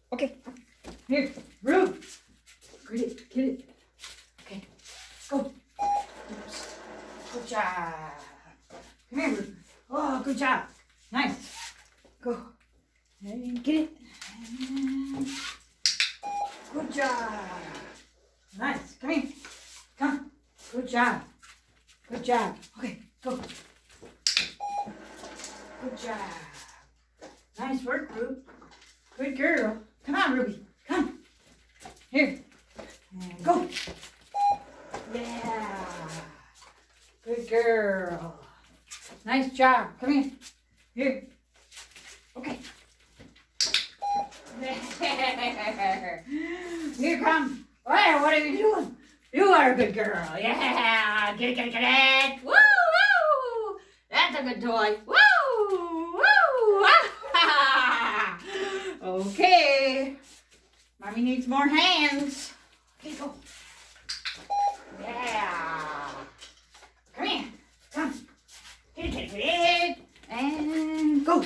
Okay. Here, Rube. Get it, get it. Okay, let's go. Oops. Good job. Come here, Rube. Oh, good job. Nice. Go. And get it. And good job. Nice. Come here. Come. Good job. Good job. Okay, go. Good job. Nice work, Rube. Good girl. Come on, Ruby. Come. Here. And go. Yeah. Good girl. Nice job. Come here. Here. Okay. There. Here, come. Hey, what are you doing? You are a good girl. Yeah. Get it, get it, get it. Woo, woo. That's a good toy. Woo, woo. Okay. Mommy needs more hands. Okay, go. Yeah. Come here. Come. Get it, get it, get it. And go.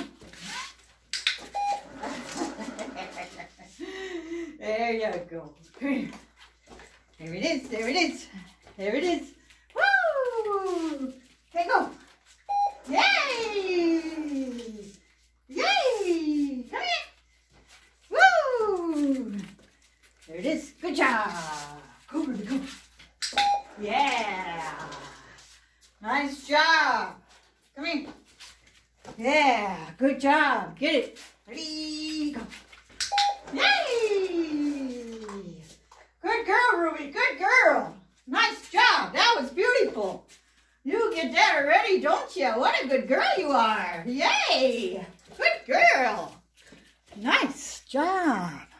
There you go. Come here. There it is. There it is. There it is. Woo! Okay, go. Yay! Yay! Come here. Woo! There it is. Good job. Go, Ruby, go. Yeah. Nice job. Come here. Yeah. Good job. Get it. Ready, go. Yay! Good girl, Ruby. Good girl. Nice job. That was beautiful. You get that already, don't you? What a good girl you are. Yay! Good girl. Nice job.